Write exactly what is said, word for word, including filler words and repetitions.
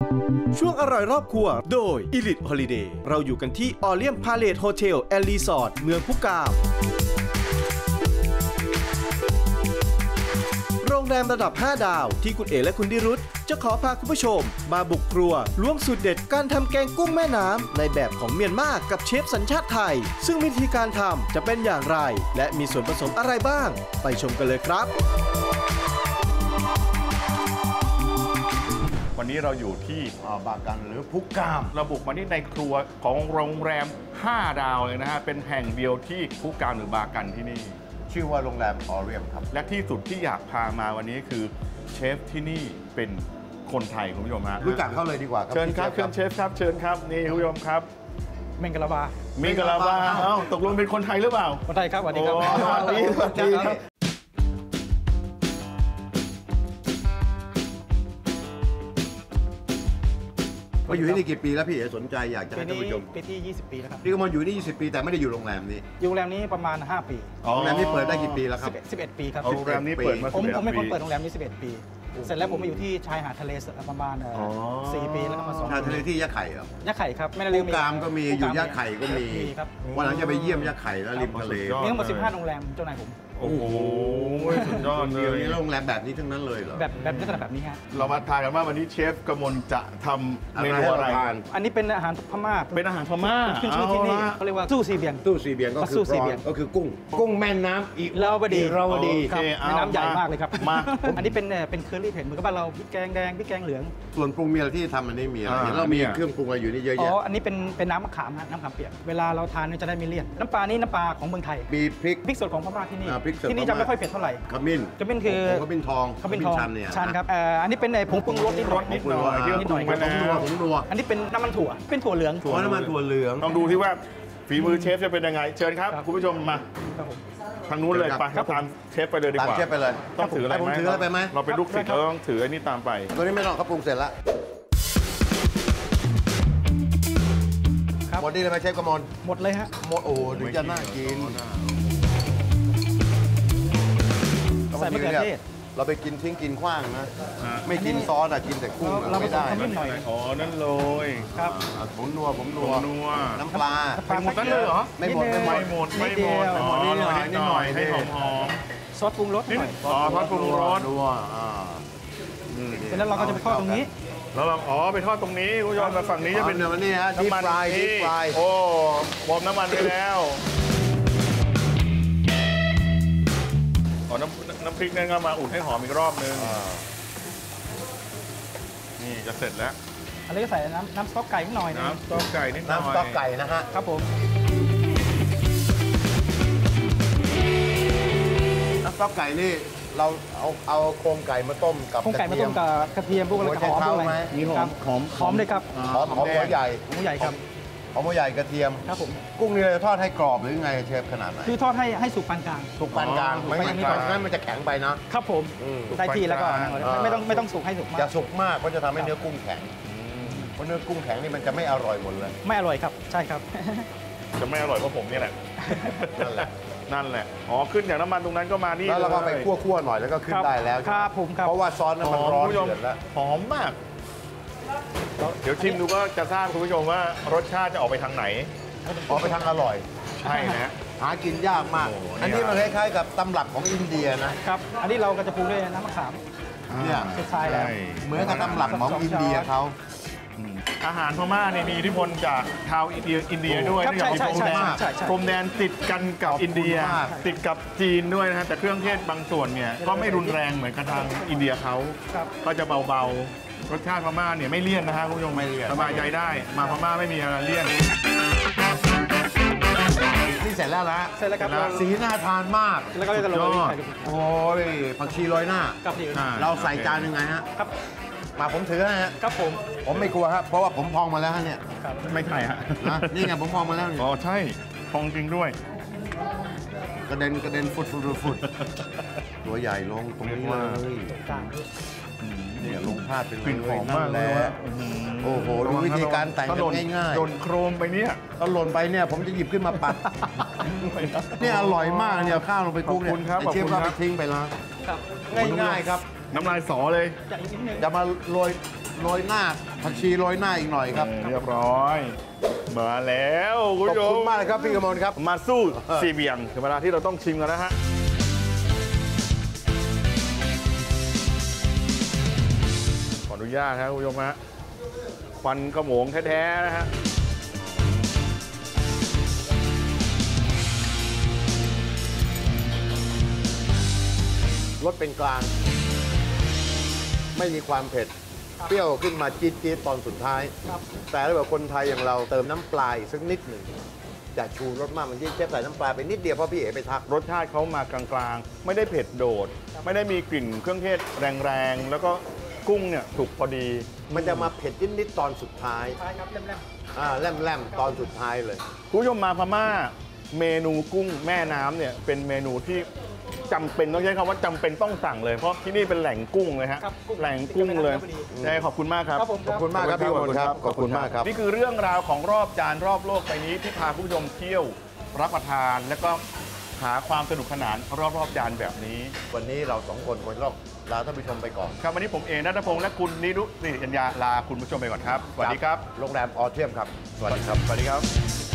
ช่วงอร่อยรอบครัวโดย Elite Holiday เราอยู่กันที่ Orient Palace Hotel and Resort เมืองพุกามโรงแรมระดับห้าดาวที่คุณเอ๋และคุณดิรุธจะขอพาคุณผู้ชมมาบุกครัวล้วงสูตรเด็ดการทำแกงกุ้งแม่น้ำในแบบของเมียนมากับเชฟสัญชาติไทยซึ่งวิธีการทำจะเป็นอย่างไรและมีส่วนผสมอะไรบ้างไปชมกันเลยครับวันนี้เราอยู่ที่บากันหรือพุกามเราบุกมาที่ในครัวของโรงแรมห้าดาวเลยนะฮะเป็นแห่งเดียวที่พุกามหรือบากันที่นี่ชื่อว่าโรงแรมออเรียมครับและที่สุดที่อยากพามาวันนี้คือเชฟที่นี่เป็นคนไทยคุณผู้ชมฮะรู้จักเขาเลยดีกว่าเชิญครับเชิญเชฟครับเชิญครับนี่คุณผู้ชมครับเมงกะลาบาเมงกะลาบาเอ้าตกลงเป็นคนไทยหรือเปล่าคนไทยครับสวัสดีครับสวัสดีสวัสดีมาอยู่ที่นี่กี่ปีแล้วพี่เอ๋สนใจอยากจะให้ท่านผู้ชมปีที่ยี่สิบปีแล้วครับพี่ก็มาอยู่นี่ยี่สิบปีแต่ไม่ได้อยู่โรงแรมนี้อยู่โรงแรมนี้ประมาณห้าปีโรงแรมนี้เปิดได้กี่ปีแล้วครับสิบเอ็ดปีครับโรงแรมนี้เปิดมาผมผมเป็นคนเปิดโรงแรมนี้สิบเอ็ดปีเสร็จแล้วผมมาอยู่ที่ชายหาดทะเลประมาณสี่ปีแล้วก็มาสองชายทะเลที่ยะไข่เหรอยะไข่ครับแม่น้ำพุกามก็มีอยู่ยะไข่ก็มีวันหลังจะไปเยี่ยมยะไข่แล้วริมทะเลมีทั้งหมดสิบห้าโรงแรมเจ้านายผมโอ้โหสุดยอดเลยนี่โรงแรมแบบนี้ทั้งนั้นเลยเหรอแบบแบบลักษณะแบบนี้ฮะเรามาทานกันว่าวันนี้เชฟกมลจะทำเมนูอะไรอันนี้เป็นอาหารพม่าเป็นอาหารพม่าขึ้นชื่อที่นี่เขาเรียกว่าตู้ซีเบียงตู้ซีเบียงก็คือก็คือกุ้งกุ้งแม่น้ำอีเราบดีเราบดีแม่น้ำใหญ่มากเลยครับมาอันนี้เป็นเป็นเคอรี่เผ็ดเหมือนกับบ้านเราพริกแกงแดงพริกแกงเหลืองส่วนปรุงมีอะไรที่ทำอันนี้มีอะไรเห็นเรามีเครื่องปรุงอะไรอยู่นี่เยอะแยะอ๋ออันนี้เป็นเป็นน้ำมะขามฮะน้ำมะขามเปียกเวลาเราทานจะได้ไม่เลี่ยนน้ำปลานี่น้ำปลาของเมืองไทยมีพริกพริกสดของพม่าที่นี่ที่นี่จะไม่ค่อยเผ็ดเท่าไหร่ขมิ้นขมิ้นคือขมิ้นทองขมิ้นทองชันครับอันนี้เป็นผงปรุงรสนิดหน่อยนิดหน่อยนิดหน่อยผงนัวผงนัวอันนี้เป็นน้ำมันถั่วเป็นถั่วเหลืองถั่วน้ำมันถั่วเหลืองลองดูที่ว่าฝีมือเชฟจะเป็นยังไงเชิญครับคุณผู้ชมมาทางนู้นเลยไปตามเชฟไปเลยดีกว่าตามเชฟไปเลยต้องถืออะไรไหมถืออะไรไปไหมเราเป็นลูกศิษย์เราต้องถือไอ้นี่ตามไปตัวนี้ไม่ต้องเขาปรุงเสร็จแล้วหมดนี่เลยไหมเชฟกมลหมดเลยฮะหมดโอ้ดูจะน่ากินใส่มะเขือเทศเราไปกินทิ้งกินขว้างนะไม่กินซอสอะกินแต่กุ้งไม่ได้อ๋อนั่นเลยครับผมนัวผมนัวน้ำปลาไม่หมดนั่นเลยเหรอไม่หมดไม่หมดไม่หมดอ๋อนิดหน่อยนิดหน่อยให้หอมหอมซอสปรุงรสหน่อยอ๋อซอสปรุงรสนัวเสร็จแล้วเราก็จะไปทอดตรงนี้แล้วเราอ๋อไปทอดตรงนี้คุณผู้ชมแต่ฝั่งนี้จะเป็นเนื้อนี่ฮะดีฟรายดีฟรายโอ้วอร์มน้ำมันไปแล้วอ๋อน้ำน้ำพริกนั่นก็มาอุ่นให้หอมอีกรอบนึงนี่จะเสร็จแล้วอันนี้ก็ใส่น้ำน้ำสต๊อกไก่นิดหน่อยน้ำสต๊อกไก่นิดหน่อยน้ำสต๊อกไก่นะฮะครับผมน้ำสต๊อกไก่นี่เราเอาเอาโครงไก่มาต้มกับโครงไก่มาต้มกับกระเทียมพวกอะไรหอมพวกอะไรมีหอมหอมหอมเลยครับหอมหอมหัวใหญ่หัวใหญ่ครับหอมหัวใหญ่กระเทียมครับผมกุ้งนี่เราทอดให้กรอบหรือไงเชฟขนาดไหนคือทอดให้ให้สุกปานกลางสุกปานกลางไม่งั้นมันจะแข็งไปนะครับผมได้ที่แล้วก็ไม่ต้องไม่ต้องสุกให้สุกมากอย่าสุกมากเพราะจะทำให้เนื้อกุ้งแข็งเพราะเนื้อกุ้งแข็งนี่มันจะไม่อร่อยหมดเลยไม่อร่อยครับใช่ครับจะไม่อร่อยเพราะผมนี่แหละนั่นแหละนั่นแหละอ๋อขึ้นจากน้ำมันตรงนั้นก็มานี่แล้วเราก็ไปคั่วๆหน่อยแล้วก็ขึ้นได้แล้วครับผมครับเพราะว่าซอสนั้นมันร้อนเดือดแล้วหอมมากเดี๋ยวชิมดูก็จะทราบคุณผู้ชมว่ารสชาติจะออกไปทางไหนออกไปทางอร่อยใช่นะหากินยากมากอันนี้มันคล้ายๆกับตำรับของอินเดียนะครับอันนี้เราก็จะปรุงด้วยน้ำมะขามเนี่ยใช่แล้วเหมือนกับตำรับของอินเดียเขาอาหารพม่าเนี่ยมีอิทธิพลจากชาวอินเดียอินเดียด้วยที่อยู่พรมแดนพรมแดนติดกันกับอินเดียติดกับจีนด้วยนะฮะแต่เครื่องเทศบางส่วนเนี่ยก็ไม่รุนแรงเหมือนกับทางอินเดียเขาก็จะเบาๆรสชาติพม่าเนี่ยไม่เลี่ยนนะฮะคุณผู้ชมไม่เลี่ยนสบายใจได้มาพม่าไม่มีอะไรเลี่ยนนี่เสร็จแล้วนะเสร็จแล้วครับสีน่าทานมากแล้วก็จะโรยโอ้ยผักชีโรยหน้าเราใส่จานยังไงฮะครับมาผมถือนะฮะครับผมผมไม่กลัวครับเพราะว่าผมพองมาแล้วเนี่ยไม่ใช่ฮะนี่ไงผมพองมาแล้วอ๋อใช่พองจริงด้วยกระเด็นกระเด็นฟุดฟุดฟุดตัวใหญ่ลงตรงนี้เลยเนี่ยลงพลาดเป็นกลิ่นหอมมากเลยโอ้โหดูวิธีการแต่งกันง่ายๆโดนโครมไปเนี่ยถ้าหล่นไปเนี่ยผมจะหยิบขึ้นมาปัดเนี่ยอร่อยมากเนี่ยข้าวลงไปกุ้งเนี่ยเชฟก็ไปทิ้งไปแล้วง่ายๆครับน้ำลายสอเลยจะอีกนิดนึงจะมาโรยโรยหน้าผักชีโรยหน้าอีกหน่อยครับเรียบร้อย มาแล้วคุณขอบผู้ชคุมณมากเลยครับพี่กมลครับมาสู้ซีเบียงถึงเวลาที่เราต้องชิมกันแล้วฮะขออนุญาตครับคุณผู้ชมฮะควันกระโหมงแท้ๆนะฮะรสเป็นกลาง ไม่มีความเผ็ด เปรี้ยวขึ้นมาจี๊ดจี๊ดตอนสุดท้ายครับแต่ถ้าแบบคนไทยอย่างเราเติมน้ำปลาอีกสักนิดหนึ่งจะชูรสมากมันที่เชฟใส่น้ำปลาไปนิดเดียวเพราะพี่เอ๋ไปทักรสชาติเขามากลางๆ ไม่ได้เผ็ดโดด ไม่ได้มีกลิ่นเครื่องเทศแรงๆ แล้วก็กุ้งเนี่ยสุกพอดีมันจะมาเผ็ดนิดๆตอนสุดท้ายใช่ครับเล่มอ่าแลมๆตอนสุดท้ายเลยคุณผู้ชมมาพม่าเมนูกุ้งแม่น้ำเนี่ยเป็นเมนูที่จำเป็นต้องใช้คำว่าจำเป็นต้องสั่งเลยเพราะที่นี่เป็นแหล่งกุ้งเลยฮะครับกุ้งแหล่งกุ้งเลยพอดีใช่ขอบคุณมากครับครับผมขอบคุณมากครับพี่กมลครับขอบคุณมากครับนี่คือเรื่องราวของรอบจานรอบโลกไปนี้ที่พาคุณผู้ชมเที่ยวรับประทาน แล้วก็หาความสนุกสนานรอบๆจานแบบนี้วันนี้เราสองคนคนลอกลาท่านผู้ชมไปก่อนครับวันนี้ผมเอนัทพงษ์และคุณนิรุสิริกัญญาลาคุณผู้ชมไปก่อนครับสวัสดีครับโรงแรมออเทียมครับ สวัสดีครับสวัสดีครับ